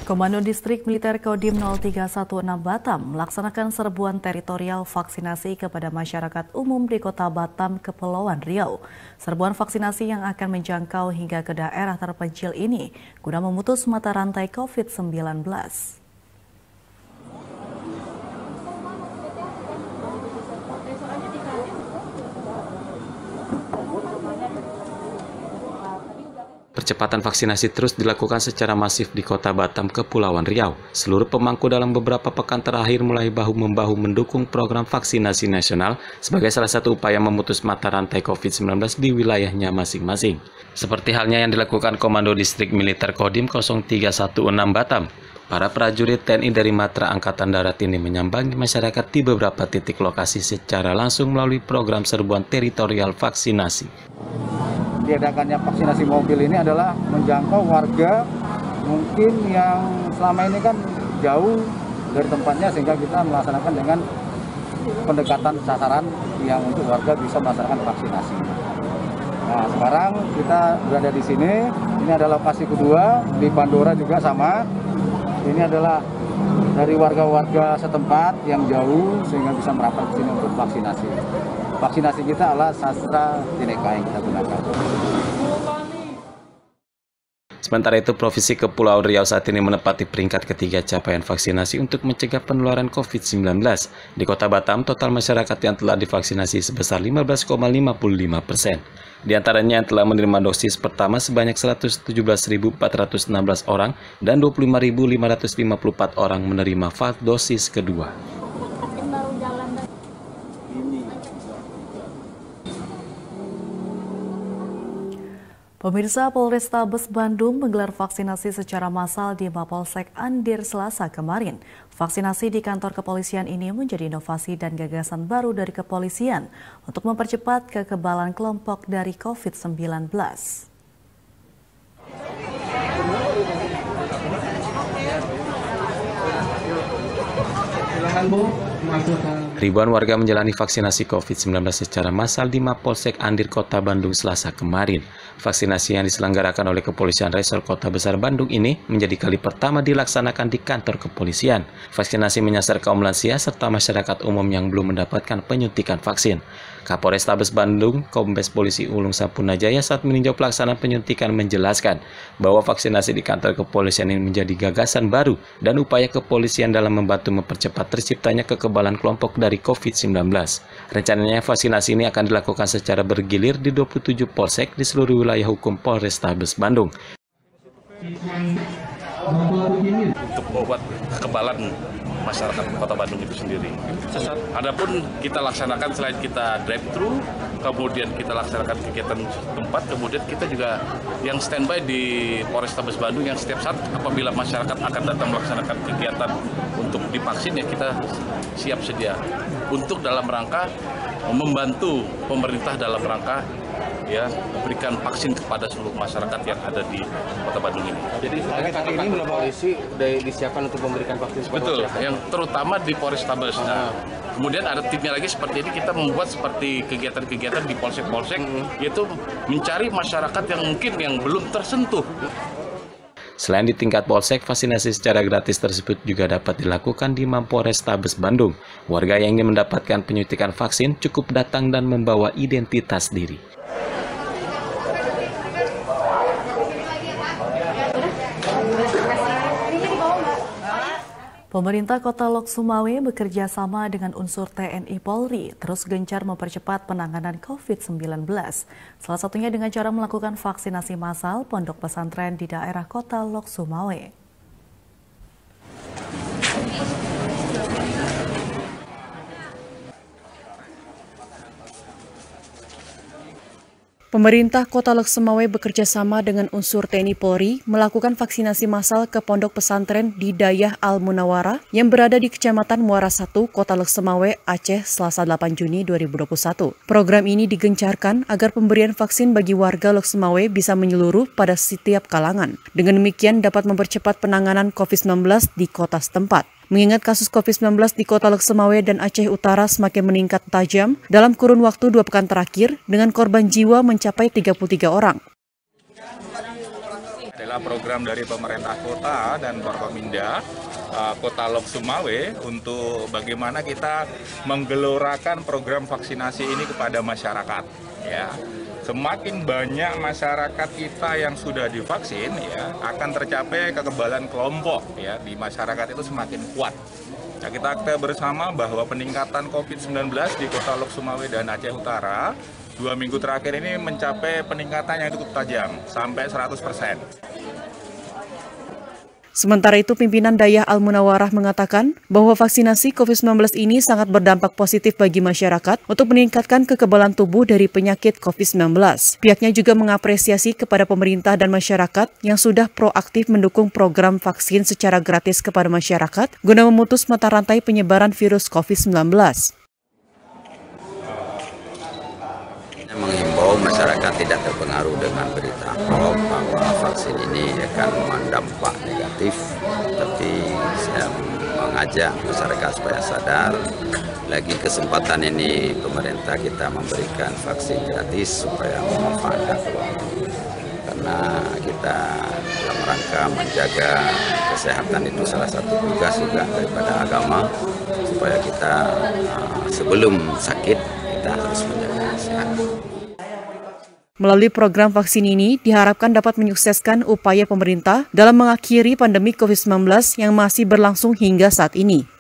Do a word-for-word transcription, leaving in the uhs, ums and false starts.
Komando Distrik Militer Kodim nol tiga satu enam Batam melaksanakan serbuan teritorial vaksinasi kepada masyarakat umum di Kota Batam, Kepulauan Riau. Serbuan vaksinasi yang akan menjangkau hingga ke daerah terpencil ini guna memutus mata rantai COVID sembilan belas. Percepatan vaksinasi terus dilakukan secara masif di Kota Batam, Kepulauan Riau. Seluruh pemangku dalam beberapa pekan terakhir mulai bahu-membahu mendukung program vaksinasi nasional sebagai salah satu upaya memutus mata rantai COVID sembilan belas di wilayahnya masing-masing. Seperti halnya yang dilakukan Komando Distrik Militer Kodim nol tiga satu enam Batam. Para prajurit T N I dari Matra Angkatan Darat ini menyambangi masyarakat di beberapa titik lokasi secara langsung melalui program serbuan teritorial vaksinasi. Diadakannya vaksinasi mobil ini adalah menjangkau warga mungkin yang selama ini kan jauh dari tempatnya, sehingga kita melaksanakan dengan pendekatan sasaran yang untuk warga bisa melaksanakan vaksinasi. Nah, sekarang kita berada di sini, ini adalah lokasi kedua, di Pandora juga sama. Ini adalah dari warga-warga setempat yang jauh sehingga bisa merapat ke sini untuk vaksinasi. Vaksinasi kita adalah AstraZeneca yang kita gunakan. Sementara itu, Provinsi Kepulauan Riau saat ini menempati peringkat ketiga capaian vaksinasi untuk mencegah penularan COVID sembilan belas. Di Kota Batam, total masyarakat yang telah divaksinasi sebesar lima belas koma lima puluh lima persen. Di antaranya yang telah menerima dosis pertama sebanyak seratus tujuh belas ribu empat ratus enam belas orang dan dua puluh lima ribu lima ratus lima puluh empat orang menerima dosis kedua. Pemirsa, Polrestabes Bandung menggelar vaksinasi secara massal di Mapolsek Andir Selasa kemarin. Vaksinasi di kantor kepolisian ini menjadi inovasi dan gagasan baru dari kepolisian untuk mempercepat kekebalan kelompok dari COVID sembilan belas. Ribuan warga menjalani vaksinasi COVID sembilan belas secara massal di Mapolsek Andir Kota Bandung Selasa kemarin. Vaksinasi yang diselenggarakan oleh Kepolisian Resor Kota Besar Bandung ini menjadi kali pertama dilaksanakan di kantor kepolisian. Vaksinasi menyasar kaum lansia serta masyarakat umum yang belum mendapatkan penyuntikan vaksin. Kapolrestabes Bandung, Kombes Polisi Ulung Sapunajaya saat meninjau pelaksanaan penyuntikan menjelaskan bahwa vaksinasi di kantor kepolisian ini menjadi gagasan baru dan upaya kepolisian dalam membantu mempercepat terciptanya kekebalan kelompok dari COVID sembilan belas. Rencananya vaksinasi ini akan dilakukan secara bergilir di dua puluh tujuh polsek di seluruh wilayah hukum Polrestabes Bandung. Untuk membuat kekebalan masyarakat Kota Bandung itu sendiri. Adapun kita laksanakan selain kita drive-thru, kemudian kita laksanakan kegiatan tempat, kemudian kita juga yang standby di Polrestabes Bandung yang setiap saat apabila masyarakat akan datang melaksanakan kegiatan untuk divaksin, ya kita siap sedia untuk dalam rangka membantu pemerintah dalam rangka ya memberikan vaksin kepada seluruh masyarakat yang ada di Kota Bandung ini. Jadi saat ini polisi sudah disiapkan untuk memberikan vaksin kepada betul, masyarakat. yang terutama di Polrestabes. Nah, kemudian ada timnya lagi seperti ini, kita membuat seperti kegiatan-kegiatan di polsek-polsek, hmm. yaitu mencari masyarakat yang mungkin yang belum tersentuh. Selain di tingkat polsek, vaksinasi secara gratis tersebut juga dapat dilakukan di Mapolrestabes Bandung. Warga yang ingin mendapatkan penyuntikan vaksin cukup datang dan membawa identitas diri. Pemerintah Kota Lok Sumawe bekerja sama dengan unsur T N I Polri terus gencar mempercepat penanganan COVID sembilan belas. Salah satunya dengan cara melakukan vaksinasi massal pondok pesantren di daerah Kota Lok Sumawe. Pemerintah Kota Lok Sumawe bekerja sama dengan unsur T N I Polri melakukan vaksinasi massal ke pondok pesantren di Dayah Al-Munawwarah yang berada di Kecamatan Muara satu, Kota Lok Sumawe, Aceh, Selasa delapan Juni dua ribu dua puluh satu. Program ini digencarkan agar pemberian vaksin bagi warga Lok Sumawe bisa menyeluruh pada setiap kalangan. Dengan demikian dapat mempercepat penanganan COVID sembilan belas di kota setempat. Mengingat kasus COVID sembilan belas di Kota Lok Sumawe dan Aceh Utara semakin meningkat tajam dalam kurun waktu dua pekan terakhir dengan korban jiwa mencapai tiga puluh tiga orang. Adalah adalah program dari pemerintah kota dan Forkominda uh, Kota Lok Sumawe untuk bagaimana kita menggelorakan program vaksinasi ini kepada masyarakat. Ya, semakin banyak masyarakat kita yang sudah divaksin, ya, akan tercapai kekebalan kelompok. Ya, di masyarakat itu semakin kuat. Nah, kita ketahui bersama bahwa peningkatan COVID sembilan belas di Kota Lok Sumawe dan Aceh Utara dua minggu terakhir ini mencapai peningkatan yang cukup tajam, sampai seratus persen. Sementara itu, pimpinan Dayah Al-Munawarah mengatakan bahwa vaksinasi COVID sembilan belas ini sangat berdampak positif bagi masyarakat untuk meningkatkan kekebalan tubuh dari penyakit COVID sembilan belas. Pihaknya juga mengapresiasi kepada pemerintah dan masyarakat yang sudah proaktif mendukung program vaksin secara gratis kepada masyarakat guna memutus mata rantai penyebaran virus COVID sembilan belas. Menghimbau masyarakat tidak terpengaruh dengan berita hoax bahwa vaksin ini akan berdampak negatif, tapi saya mengajak masyarakat supaya sadar. Lagi kesempatan ini pemerintah kita memberikan vaksin gratis supaya memanfaatkan peluang, karena kita dalam rangka menjaga kesehatan itu salah satu tugas juga daripada agama, supaya kita uh, sebelum sakit kita harus menjaga kesehatan. Melalui program vaksin ini diharapkan dapat menyukseskan upaya pemerintah dalam mengakhiri pandemi COVID sembilan belas yang masih berlangsung hingga saat ini.